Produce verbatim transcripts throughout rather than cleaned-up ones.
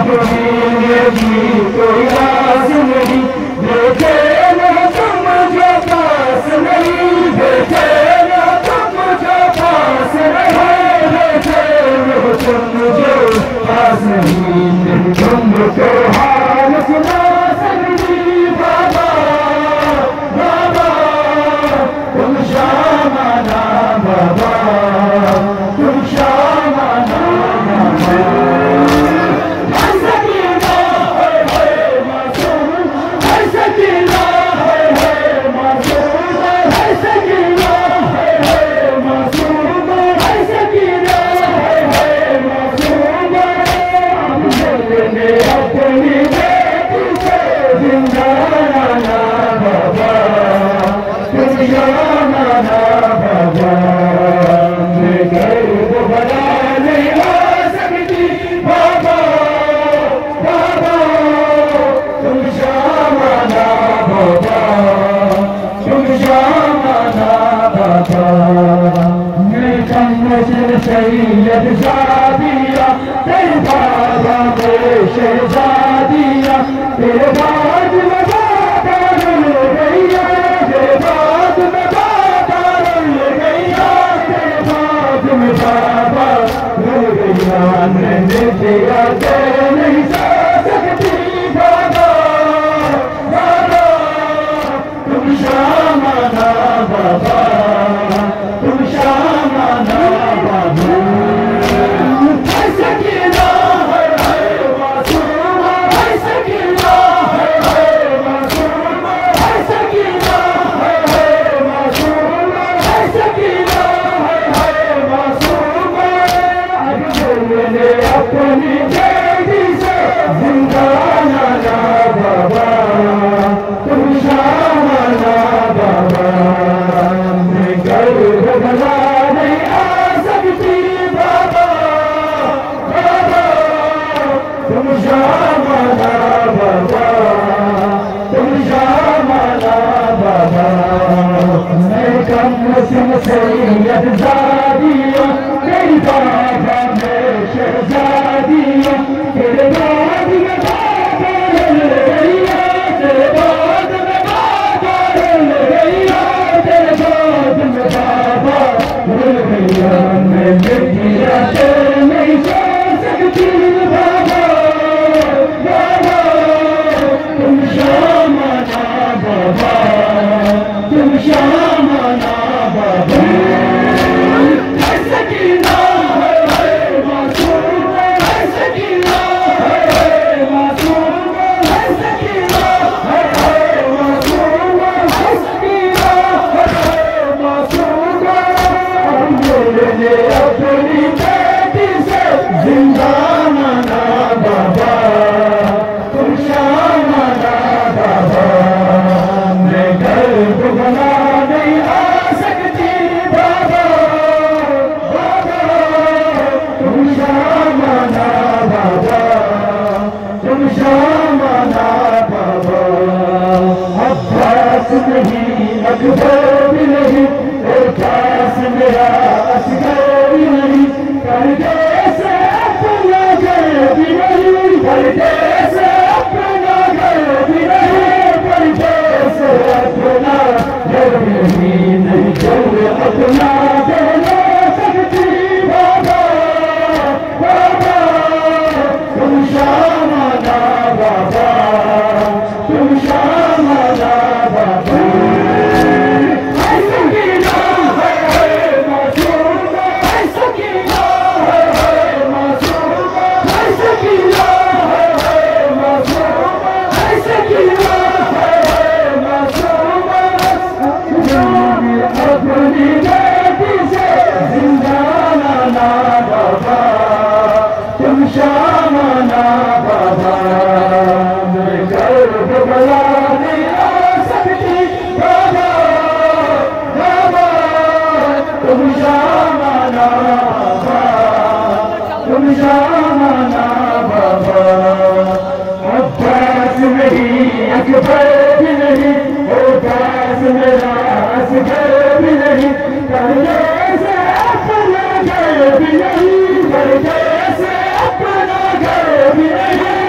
अब जीने की कोई आस नहीं, देखे ना तुम जो पास नहीं, देखे ना तुम जो पास नहीं, देखे ना तुम जो पास नहीं, तुमको हाल सुना सकती बाबा, बाबा तुम शामाना बाबा, तुम शामाना बाबा। हर सकीना है है मासूम, हर सकीना है है मासूम, हर सकीना है है मासूम, हर सकीना है है मासूम। हमने अपनी बेटी से जिंदा लाना बाबा, तुम जाना बाबा, मैं गर्व बना नहीं आ सकती बाबा, बाबा तुम जाना बाबा, तुम जाना बाबा। मैं कमर सैयद शादिया, तेरे बाबा मेरे शहजादिया, तेरे बाद में बाबा रुल गैया, तेरे बाद में बाबा रुल गैया, तेरे बाद में बाबा रुल गैया। मैंने तेरा कह नहीं सकती बाबा, बाबा तुम शामाना बाबा, तुम शामाना बाबा। हर सकीना है है मासूम, हर सकीना है है मासूम, हर सकीना है है मासूम, हर सकीना है है मासूम। अब मैंने अपनी बेटी से जिंदा लाना बाबा, तुम शामाना बाबा, मैं गर्व बना नहीं आ सकती बाबा, बाबा तुम शामाना बाबा, तुम शामाना बाबा। मैं कम सिम सैयद जादिया, तेरी बाबा मैं शहजादिया, तेरे बाद में बाबा रुल गैया, तेरे बाद में बाबा रुल गैया, तेरे बाद में बाबा रुल गैया। मैं बेटिया से नहीं सो सकती बाबा, बाबा तुम शामाना बाबा, तुम शामाना बाबा। हर सकीना है है मासूम, हर सकीना है है मासूम, हर सकीना है है मासूम, हर सकीना है है मासूम। हमने अपनी बेटी से जिंदा लाना बाबा, तुम शामाना बाबा, मैं गर्व बना नहीं आ सकती बाबा, बाबा तुम शामाना बाबा, तुम शामाना बाबा। अब्बास नहीं अकबर भी नहीं, और पास मेरा असगर भी नहीं, पर्दे से अपना घर भी नहीं, पर्दे से अपना घर भी नहीं, पर्दे से अपना घर भी नहीं, नहीं चल अपना कहना सकती बाबा, बाबा तुम शामाना बाबा, तुम शामाना बाबा। हर सकीना है है मासूम, हर सकीना है है मासूम, हर सकीना है है मासूम, हर सकीना है है मासूम। अपनी बेटी से जिंदा लाना बाबा, तुम शामाना बाबा, मैं गर्व बना नहीं आ सकती बाबा, बाबा तुम शामाना बाबा, तुम शामाना बाबा। अब्बास नहीं अकबर भी नहीं, और पास मेरा असगर भी नहीं, पर्दे से अपना घर भी नहीं, पर्दे से अपना घर भी नहीं,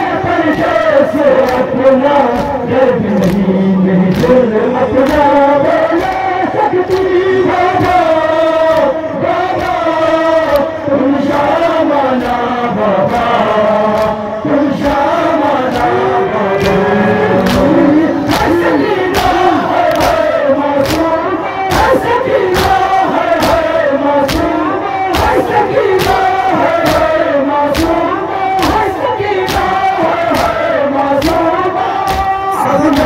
सकीना है है मासूम है सकीना है है मासूम है सकीना है है मासूम अपनी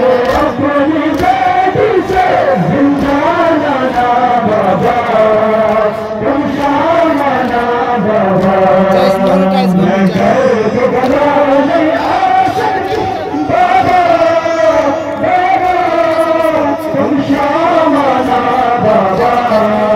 बेटी से जिंदा लाना बाबा तुम शामाना बाबा मैं घर के बना नहीं आ सकती बाबा बाबा तुम शामाना बाबा